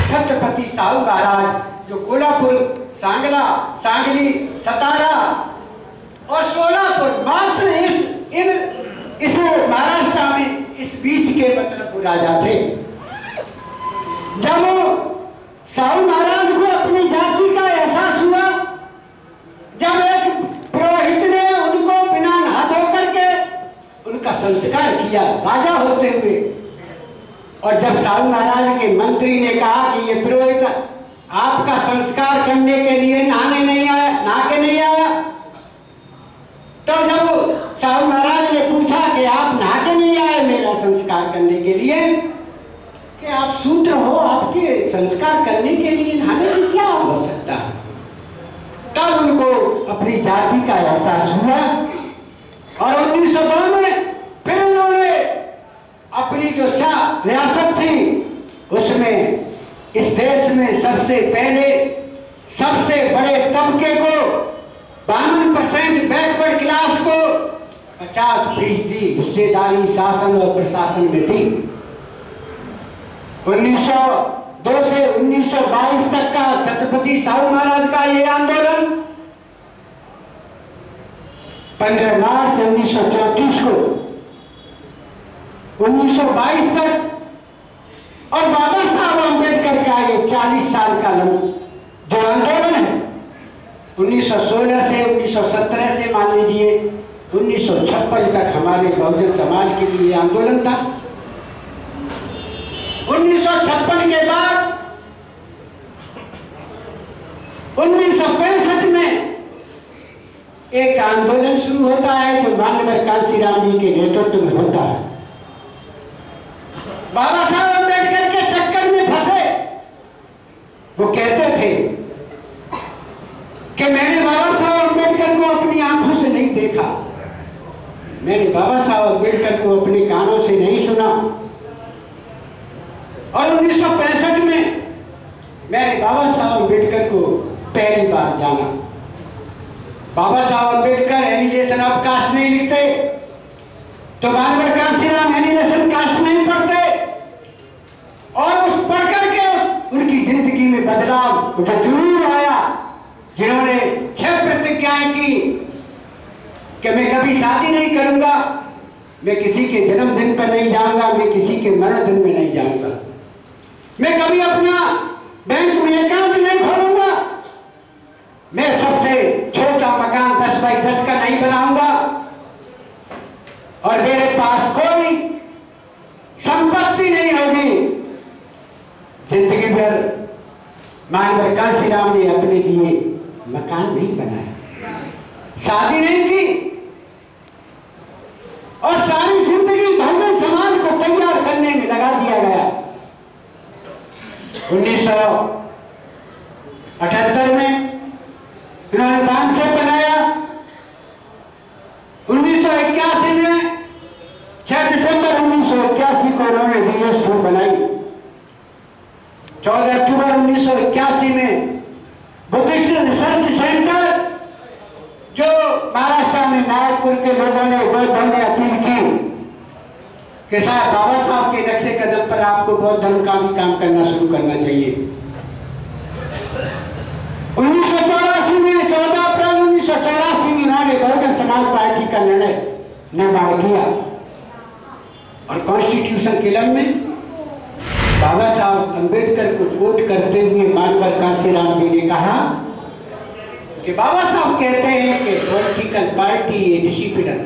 छत्रपति साहू महाराज जो कोल्हापुर, सांगला, सांगली, सतारा और सोलापुर मात्र इस महाराष्ट्र में इस बीच के मतलब राजा थे। जब साहू महाराज को अपनी जाति का एहसास हुआ, जब एक पुरोहित ने उनको बिना नहा धो करके उनका संस्कार किया राजा होते हुए, और जब साहू महाराज के मंत्री ने कहा कि ये पुरोहित आपका संस्कार करने के लिए नहाने नहीं आया, नहा के नहीं आया, तो जब साहू महाराज ने पूछा कि आप नहा के नहीं आए मेरा संस्कार करने के लिए, कि आप शूद्र हो, आपके संस्कार करने के लिए नहाने की क्या आवश्यकता है, तब उनको अपनी जाति का एहसास हुआ। और 1902 में फिर उन्होंने अपनी जो रियासत थी उसमें इस देश में सबसे पहले सबसे बड़े तबके को 52% बैकवर्ड क्लास को 50% हिस्सेदारी शासन और प्रशासन में थी। 1902 से 1922 तक का छत्रपति साहू महाराज का ये आंदोलन 15 मार्च 1934 को 1922 तक, और बाबा साहब अम्बेडकर का ये 40 साल का जो आंदोलन है 1916 से 1917 से मान लीजिए 1956 तक हमारे बहुजन समाज के लिए आंदोलन था। 1956 के बाद 1965 में एक आंदोलन शुरू होता है जो माननीय कांशीराम जी के नेतृत्व में होता है। बाबा साहब अम्बेडकर के चक्कर में फंसे। वो कहते थे कि मैंने बाबा साहब अम्बेडकर को अपनी आंखों से नहीं देखा, मैंने बाबा साहब अम्बेडकर को अपने कानों से नहीं सुना, और 1965 में मैंने बाबा साहब अम्बेडकर को पहली बार जाना। बाबा Saheb Ambedkar annihilation of cast नहीं लिखते, तो माननीय कांशीराम एनिलेशन कास्ट नहीं पढ़ते, और उस पढ़ करके उनकी जिंदगी में बदलाव जरूर आया, जिन्होंने 6 प्रतिज्ञाएं की कि मैं कभी शादी नहीं करूंगा, मैं किसी के जन्मदिन पर नहीं जाऊंगा, मैं किसी के मरण दिन में नहीं जाऊंगा, मैं कभी अपना बैंक में अकाउंट नहीं खोलूंगा, मैं सबसे छोटा मकान 10 बाई 10 का नहीं बनाऊंगा, और मेरे पास कोई संपत्ति नहीं होगी। जिंदगी भर माननीय कांशीराम ने अपने लिए मकान नहीं बनाया, शादी नहीं की, और सारी जिंदगी बहुजन समाज को तैयार करने में लगा दिया गया। 1978 में उन्होंने बांध से बनाया। 1981 में 6 दिसंबर 1981 को उन्होंने डीएस 4 बनाई। 14 अक्टूबर 1981 में बुद्धिस्ट रिसर्च सेंटर जो महाराष्ट्र में नागपुर के लोगों ने अपील की कि साहब बाबा साहब के नक्शे कदम पर आपको बौद्ध धर्म का भी काम करना शुरू करना चाहिए। 1984 में 14 अप्रैल 1984 में उन्होंने बहुजन समाज पार्टी का निर्माण किया, और कॉन्स्टिट्यूशन के लम में बाबा साहब अम्बेडकर को वोट करते हुए माननीय कांशीराम जी ने कहा कि बाबा साहब कहते हैं कि पॉलिटिकल पार्टी ए डिसिप्लिन,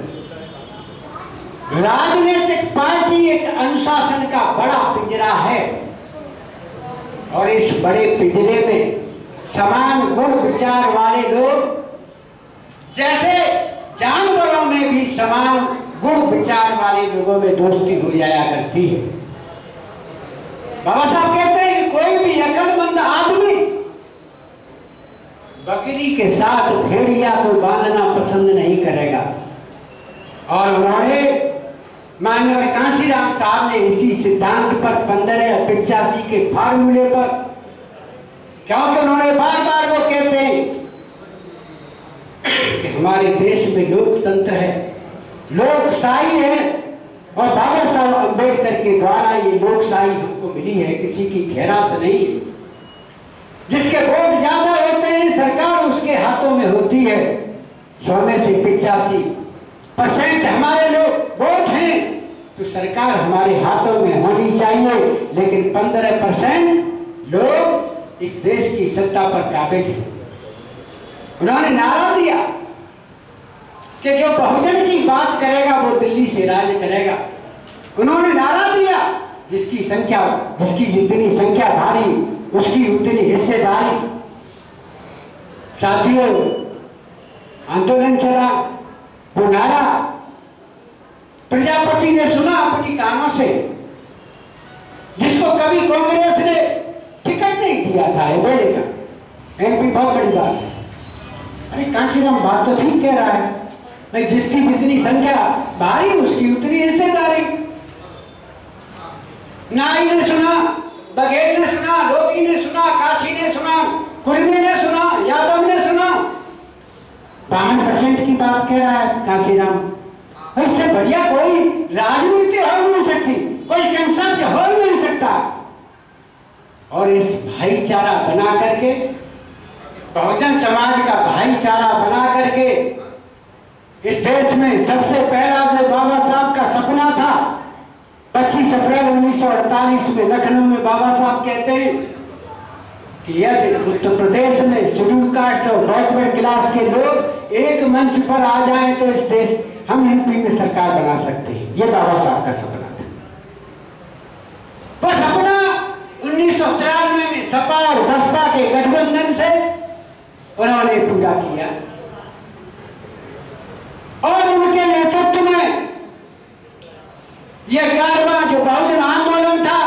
राजनीतिक पार्टी एक अनुशासन का बड़ा पिंजरा है, और इस बड़े पिंजरे में समान गुण विचार वाले लोग, जैसे जानवरों में भी समान गुण विचार वाले लोगों में दोस्ती हो जाया करती है। बाबा साहब कहते हैं कि कोई भी अक्लमंद आदमी बकरी के साथ भेड़िया को बांधना पसंद नहीं करेगा, और उन्होंने माननीय कांशीराम साहब ने इसी सिद्धांत पर 1585 के फार्मूले पर, क्योंकि उन्होंने बार बार वो कहते हैं कि हमारे देश में लोकतंत्र है, लोकशाही है, और बाबा साहब अम्बेडकर के द्वारा ये लोकशाही हमको मिली है, किसी की खैरात नहीं है। जिसके वोट ज्यादा होते हैं सरकार उसके हाथों में होती है। 100 में से 85% हमारे लोग वोट हैं तो सरकार हमारे हाथों में होनी चाहिए, लेकिन 15% लोग इस देश की सत्ता पर काबिज हैं। उन्होंने नारा दिया कि जो बहुजन की बात करेगा वो दिल्ली से राज करेगा। उन्होंने नारा दिया जिसकी जितनी संख्या भारी उसकी उतनी हिस्सेदारी। साथियों, आंदोलन चला, वो नारा प्रजापति ने सुना अपनी कानों से, जिसको कभी कांग्रेस ने टिकट नहीं दिया था एमएलए का। एमपी बहुत बड़ी बात है। अरे कांशीराम बात तो ठीक कह रहा है भाई, जिसकी जितनी संख्या भारी उसकी उतनी हिस्सेदारी। नाई ने सुना, बघेल ने सुना, लोधी ने सुना, काछी ने सुना, कुर्मी ने सुना, यादव ने सुना। 52% की बात कह रहा है कांशीराम। इससे बढ़िया कोई राजनीति हो नहीं सकती, कोई कंसेप्ट हो नहीं सकता। और इस भाईचारा बना करके, बहुजन समाज का भाईचारा बना करके इस देश में सबसे पहला जो बाबा साहब का सपना था, 25 अप्रैल 1948 में लखनऊ में बाबा साहब कहते हैं कि यदि उत्तर प्रदेश में शेड्यूल कास्ट और बैकवर्ड क्लास के लोग एक मंच पर आ जाएं तो इस देश हम यूपी में सरकार बना सकते हैं। ये बाबा साहब का सपना था। वो सपना 1993 में सपा और बसपा के गठबंधन से उन्होंने पूरा किया और उनके नेतृत्व में यह कारवां जो बहुजन आंदोलन था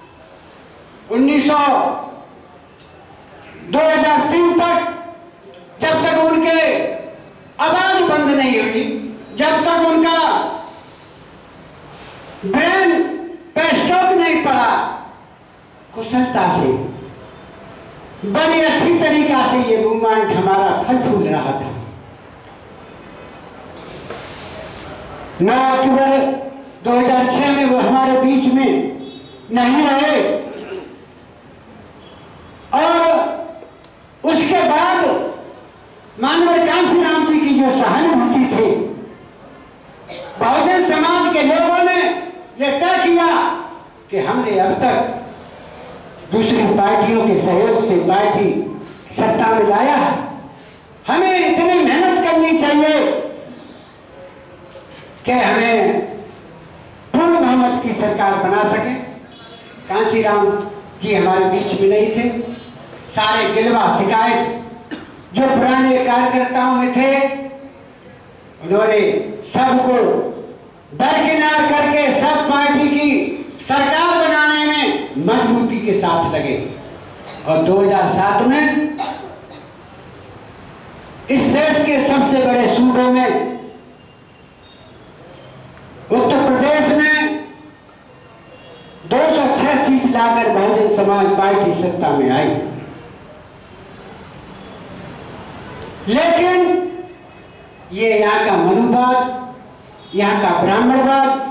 2003 तक, जब तक उनके आवाज बंद नहीं हुई, जब तक उनका ब्रेन पे स्ट्रोक नहीं पड़ा, कुशलता से बड़ी अच्छी तरीका से ये मूवमेंट हमारा फल फूल रहा था। 9 अक्टूबर 2006 में वो हमारे बीच में नहीं रहे और उसके बाद मानवर कांशीराम जी की जो सहानुभूति थी, बहुजन समाज के लोगों ने यह तय किया कि हमने अब तक दूसरी पार्टियों के सहयोग से पार्टी सत्ता में लाया है, हमें इतनी मेहनत करनी चाहिए कि हमें पूर्ण बहुमत की सरकार बना सके। कांशीराम जी हमारे बीच में नहीं थे। सारे गिलवा शिकायत जो पुराने कार्यकर्ताओं में थे, उन्होंने सबको दरकिनार करके सब पार्टी की सरकार बनाने में मजबूती के साथ लगे और 2007 में इस देश के सबसे बड़े सूबों में उत्तर प्रदेश में 206 सीट लाकर बहुजन समाज पार्टी सत्ता में आई। लेकिन ये यहाँ का मनुवाद, यहाँ का ब्राह्मणवाद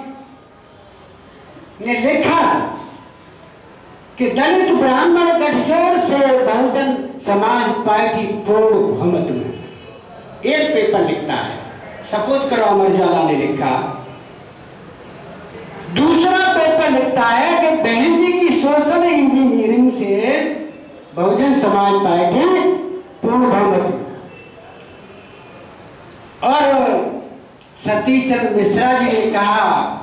ने लिखा कि दलित ब्राह्मण गठजोड़ से बहुजन समाज पार्टी पूर्ण बहुमत में। एक पेपर लिखता है, सपोज करो अमर उजाला ने लिखा। दूसरा पेपर लिखता है कि बहन जी की सोशल इंजीनियरिंग से बहुजन समाज पार्टी पूर्ण बहुमत। और सतीश चंद्र मिश्रा जी ने कहा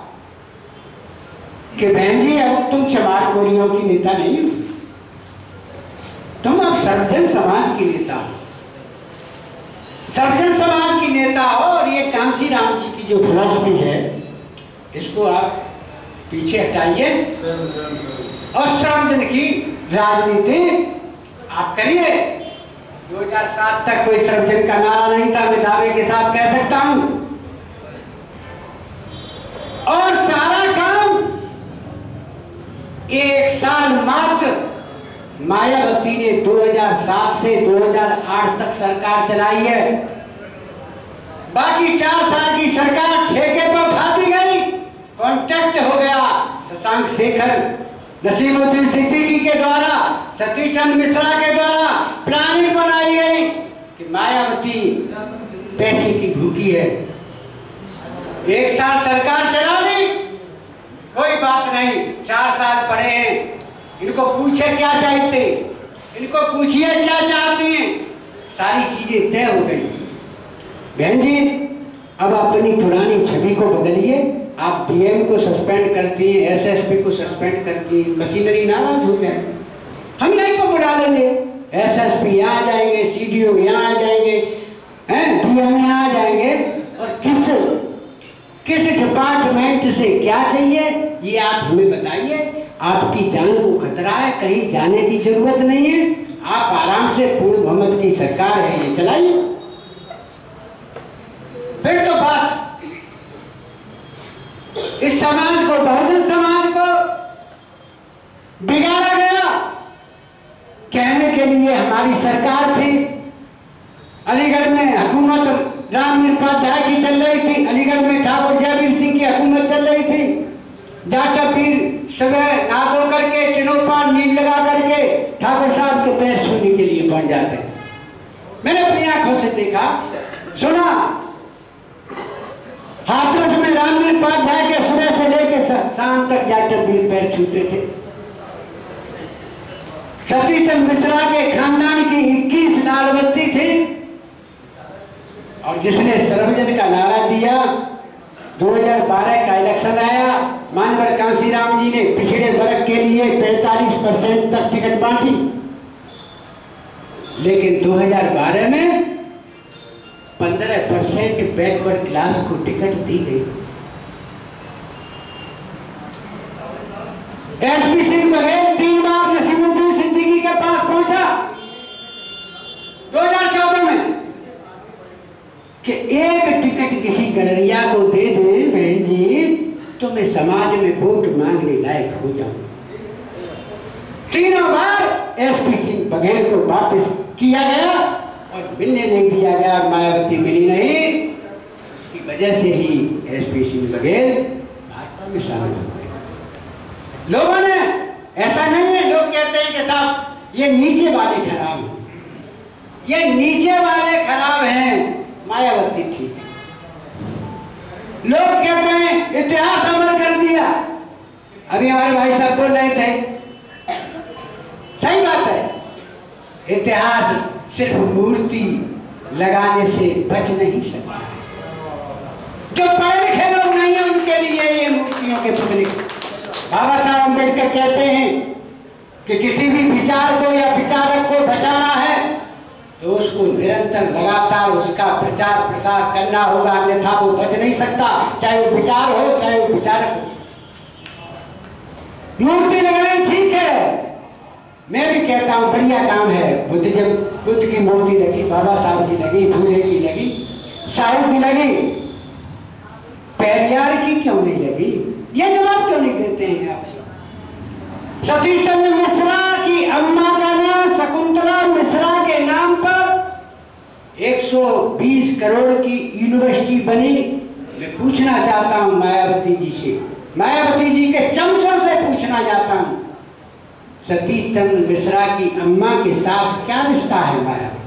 कि बहन जी अब तुम चमार कोरियों की नेता नहीं हो, तुम अब सर्वजन समाज की नेता हो, सर्वजन समाज की नेता हो। और ये कांशीराम जी की जो फिलॉसफी है इसको आप पीछे हटाइए और सर्वजन की राजनीति आप करिए। 2007 तक कोई सर्वजन का नारा नहीं था, मैं दावे के साथ कह सकता हूं। और सारा काम एक साल मात्र मायावती ने 2007 से 2008 तक सरकार चलाई है। बाकी 4 साल की सरकार ठेके पर उठा दी गई, कॉन्ट्रैक्ट हो गया शशांक शेखर, नसीमुद्दीन सिद्दीकी के द्वारा सतीश चंद्र मिश्रा के द्वारा प्लानिंग बनाई गई कि मायावती पैसे की भूखी है। 1 साल सरकार चला ली, कोई बात नहीं, 4 साल पड़े हैं, इनको पूछे क्या चाहते, इनको पूछिए क्या चाहती हैं, सारी चीजें तय हो गई। बहन जी, अब अपनी पुरानी छवि को बदलिए। आप डीएम को सस्पेंड करती हैं, एसएसपी को सस्पेंड करती हैं, मशीनरी नाराज हो गए। हम यहीं पर बुला लेंगे, एसएसपी यहाँ आ जाएंगे, सीडीओ यहाँ आ जाएंगे, डीएम यहाँ आ जाएंगे, और किस डिपार्टमेंट से क्या चाहिए ये आप हमें बताइए। आपकी जान को खतरा है, कहीं जाने की जरूरत नहीं है, आप आराम से पूर्ण बहुमत की सरकार है ये चलाइए। फिर तो बात इस समाज को, बहुजन समाज को बिगाड़ा गया। कहने के लिए हमारी सरकार थी, अलीगढ़ में हुकूमत राम निरपाध्याय की चल रही थी, अलीगढ़ में ठाकुर जयवीर सिंह की हुकूमत चल रही थी। जाटा पीर सुबह नहा धो करके टिनोपार नींद लगा करके ठाकुर साहब के पैर छूने के लिए पहुंच जाते। मैंने अपनी आंखों से देखा, सुना। हाथरस में राम निरपाध्याय के सुबह से लेकर शाम तक जाटा पीर पैर छूते थे। सतीश चंद्र मिश्रा के खानदान की 21 लाल बत्ती थी, और जिसने सर्वजन का नारा दिया, 2012 का इलेक्शन आया, मानवर कांसीराम जी ने पिछड़े वर्ग के लिए 45% तक टिकट बांटी, लेकिन 2012 में 15% बैकवर्ड क्लास को टिकट दी गई। एसपी सिंह बघेल 3 बार नसीमुद्दीन सिद्दीकी के पास पहुंचा 2014 में कि एक टिकट किसी गडरिया को दे दे बहन जी तो मैं समाज में वोट मांगने लायक हो जाऊं। 3 बार एसपी सिंह बघेल को वापस किया गया और मिलने नहीं दिया गया, मायावती मिली नहीं, की वजह से ही एसपी सिंह बघेल भाजपा में शामिल हो गए। लोगों ने, ऐसा नहीं है, लोग कहते हैं कि साहब ये नीचे वाले खराब हैं, ये नीचे वाले खराब हैं, मायावती ठीक है। लोग कहते हैं इतिहास अमर कर दिया, अभी हमारे भाई साहब बोल रहे थे, सही बात है, इतिहास सिर्फ मूर्ति लगाने से बच नहीं सकता। जो पढ़े लिखे लोग नहीं है उनके लिए ये मूर्तियों के पुतले। बाबा साहब अम्बेडकर कहते हैं कि किसी भी विचार को या विचारक को बचाना है तो उसको निरंतर लगातार उसका प्रचार प्रसार करना होगा, अन्यथा वो बच नहीं सकता, चाहे वो विचार हो चाहे वो विचारक हो। मूर्ति लगाई ठीक है, मैं भी कहता हूँ बढ़िया काम है। बुद्ध की मूर्ति लगी, बाबा साहब की लगी, भूले की लगी, साहू की लगी, पेरियार की क्यों नहीं लगी? ये जवाब क्यों नहीं देते हैं आप? सतीश चंद्र मिश्रा की अम्मा का नाम शकुंतला मिश्रा के नाम पर 120 करोड़ की यूनिवर्सिटी बनी। मैं पूछना चाहता हूं मायावती जी से, मायावती जी के चमचों से पूछना चाहता हूं, सतीश चंद्र मिश्रा की अम्मा के साथ क्या रिश्ता है मायावती?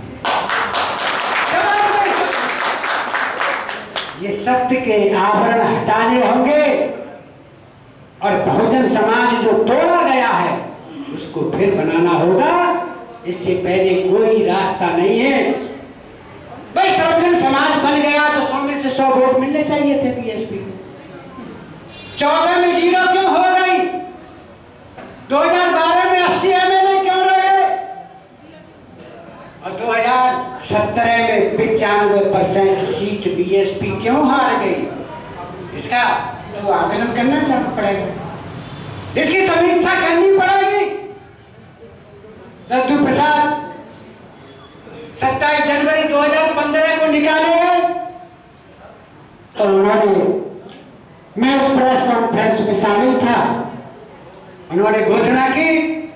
ये सत्य के आवरण हटाने होंगे और बहुजन समाज जो तोड़ा गया है उसको फिर बनाना होगा। इससे पहले कोई रास्ता नहीं है। भाई बहुजन समाज बन गया तो 100 में से 100 वोट मिलने चाहिए थे बीएसपी को। 14 में 0 क्यों हो गई? 2012 में 80 एमएलए क्यों रहे? और 2017 में 95% सीट बीएसपी क्यों हार गई? इसका तो आकलन करना पड़ेगा, इसकी समीक्षा करनी पड़ेगी। दद्दू प्रसाद 27 जनवरी 2015 को निकाले गए और उन्होंने, मैं उस प्रेस कॉन्फ्रेंस में शामिल था, उन्होंने घोषणा की।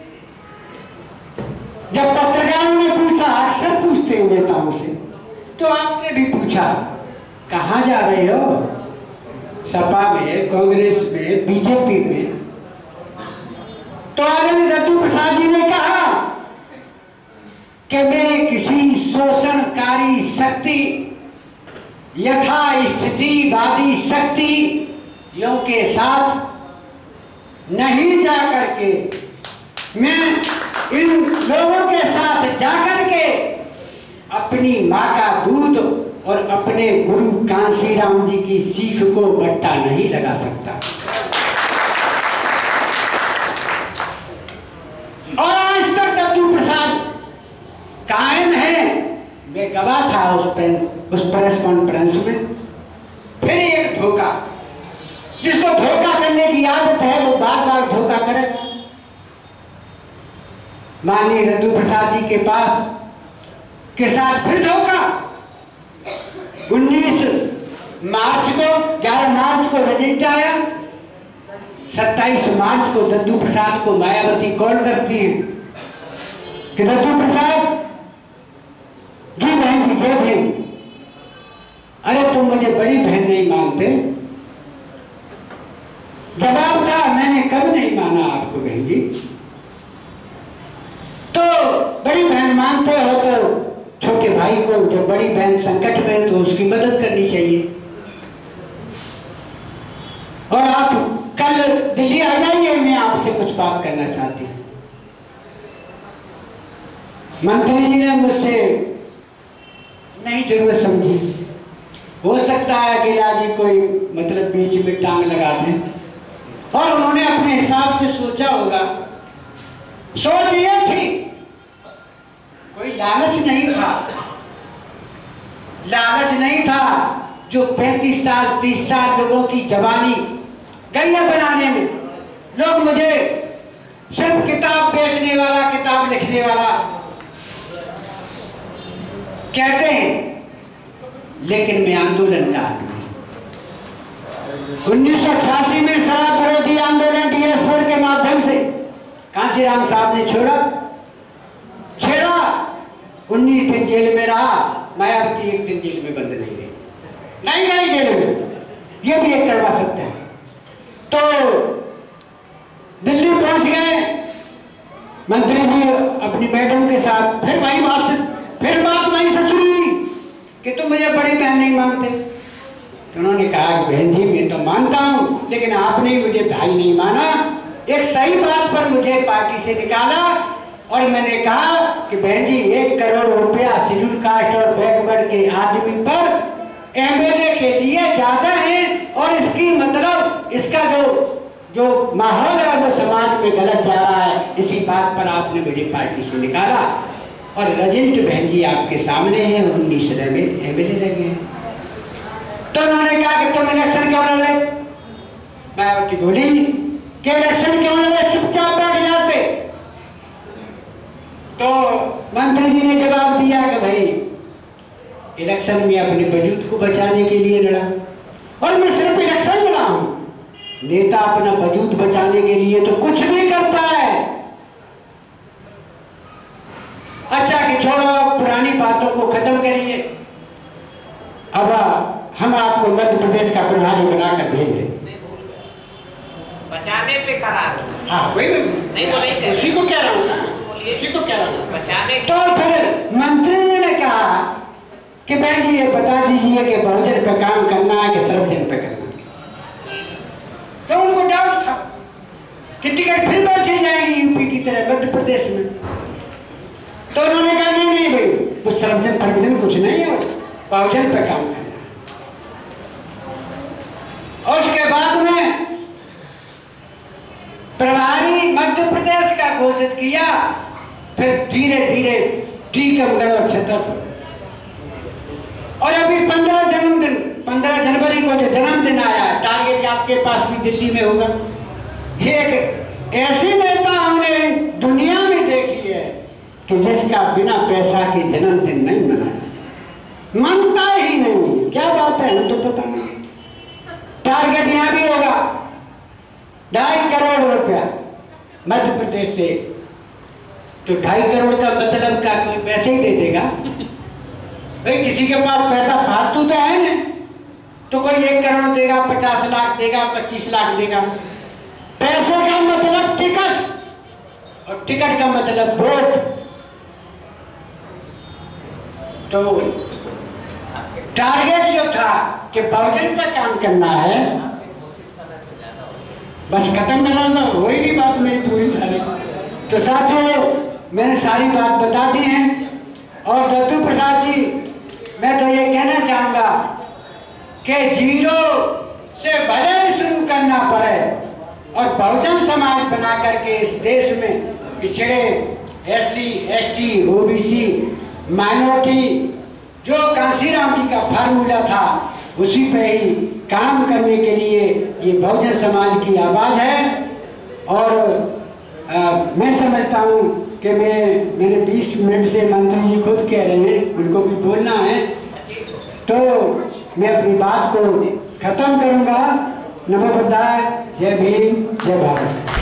जब पत्रकारों ने पूछा, अक्सर पूछते हैं नेताओं से, तो आपसे भी पूछा कहाँ जा रहे हो? सपा में, कांग्रेस में, बीजेपी में। तो आदरणीय दद्दू प्रसाद जी ने कहा कि मैं किसी शोषणकारी शक्ति यथा स्थितिवादी शक्तियों के साथ नहीं जा करके, मैं इन लोगों के साथ जाकर के अपनी माँ का दूध और अपने गुरु कांशीराम जी की सीख को बट्टा नहीं लगा सकता। और आज तक दद्दू प्रसाद कायम है। मैं गवाह था उस प्रेस कॉन्फ्रेंस में। फिर एक धोखा, जिसको धोखा करने की आदत है वो बार बार धोखा करेगा। माननीय दद्दू प्रसाद जी के पास के साथ फिर धोखा। 19 मार्च को 11 मार्च को रिजल्ट आया। 27 मार्च को दद्दू प्रसाद को मायावती कॉल करती है कि दद्दू प्रसाद जी, बहन जी, जय बहन, अरे तुम मुझे बड़ी बहन नहीं मानते। जवाब था, मैंने कब नहीं माना आपको बहन जी। तो बड़ी बहन मानते हो तो छोटे भाई को, जो बड़ी बहन संकट में, तो उसकी मदद करनी चाहिए। और आप कल दिल्ली आ जाइए, मैं आपसे कुछ बात करना चाहती हूँ। मंत्री जी ने मुझसे नहीं जरूरत समझी। हो सकता है अकेला जी कोई मतलब बीच में टांग लगा दें, और उन्होंने अपने हिसाब से सोचा होगा। सोच ये थी, कोई लालच नहीं था, लालच नहीं था। जो 35 साल 30 साल लोगों की जवानी गैया बनाने में, लोग मुझे सिर्फ किताब बेचने वाला, किताब लिखने वाला कहते हैं, लेकिन मैं आंदोलन का आदमी। 1988 में शराब विरोधी आंदोलन DS4 के माध्यम से कांशीराम साहब ने छेड़ा। 19 दिन जेल में रहा। मायावती एक दिन जेल में बंद नहीं गई जेल में। ये भी एक करवा सकते हैं। तो दिल्ली पहुंच गए मंत्री जी अपनी मैडम के साथ। फिर बात वहीं से शुरू हुई कि तुम मुझे बड़ी बहन नहीं मानते। तो उन्होंने कहा कि बहन जी, मैं तो मानता हूं, लेकिन आपने मुझे भाई नहीं माना। एक सही बात पर मुझे पार्टी से निकाला और मैंने कहा कि बहन जी, 1 करोड़ रुपया शेड्यूल कास्ट और बैकवर्ड के आदमी पर MLA के लिए ज्यादा है, और इसकी मतलब इसका जो माहौल है वो समाज में गलत जा रहा है। इसी बात पर आपने मुझे पार्टी से निकाला, और रिजल्ट बहन जी आपके सामने है। 19 MLA लगे हैं। तो उन्होंने कहा कि तुम इलेक्शन क्यों लड़े। मायावती बोली कि इलेक्शन क्यों लड़े, चुपचाप बैठ जाते। तो मंत्री जी ने जवाब दिया कि भाई, इलेक्शन में अपने वजूद को बचाने के लिए लड़ा, और मैं सिर्फ इलेक्शन लड़ा हूं। नेता अपना वजूद बचाने के लिए तो कुछ भी करता है। अच्छा कि छोड़ो, पुरानी बातों को खत्म करिए। अब हम आपको मध्य प्रदेश का प्रभारी बनाकर भेज दें। बचाने पे करार। हाँ, कोई नहीं बोले, उसी को कह रहा हूँ, बचाने। तो फिर मंत्री जी ने कहा कि बहन जी, ये बता दीजिए कि बहुजन पे काम करना है कि सर्वजन पे करना है। तो उनको डाउट था कि टिकट फिर बेची जाएगी यूपी की तरह मध्य प्रदेश में। तो उन्होंने कहा नहीं भाई, कुछ सर्वजन कुछ नहीं है, बहुजन पे काम करना। और उसके बाद में प्रभारी मध्य प्रदेश का घोषित किया। फिर धीरे धीरे टीकमगढ़ और छतरपुर, और अभी 15 जनवरी को जो जन्मदिन आया, टारगेट आपके पास भी दिल्ली में होगा। एक ऐसी नेता हमने दुनिया में देखी है कि जिसका बिना पैसा के जन्मदिन नहीं मनाया, मानता ही नहीं। क्या बात है, हमें तो पता नहीं। टारगेट यहाँ भी होगा 2.5 करोड़ रुपया मध्य प्रदेश से। तो 2.5 करोड़ का मतलब का कोई पैसे ही दे देगा भाई। किसी के पास पैसा फालतू तो है ना, तो कोई 1 करोड़ देगा, 50 लाख देगा, 25 लाख देगा। पैसे का मतलब टिकट, और टिकट का मतलब वोट। तो टारगेट जो था कि बहुजन पर काम करना है, बस खत्म करना तो वही नहीं बात मेरी पूरी सारी। तो साथियों, मैंने सारी बात बता दी है। और दत्तू प्रसाद जी, मैं तो ये कहना चाहूँगा कि जीरो से भले ही शुरू करना पड़े और बहुजन समाज बना करके इस देश में पिछड़े SC, ST, OBC, माइनॉरिटी, जो कांसीराम जी का फार्मूला था उसी पे ही काम करने के लिए ये बहुजन समाज की आवाज़ है। और मैं समझता हूँ कि मैंने 20 मिनट से मंत्री जी खुद कह रहे हैं, उनको भी बोलना है, तो मैं अपनी बात को खत्म करूँगा। नमो बुद्धाय, जय भीम, जय भारत।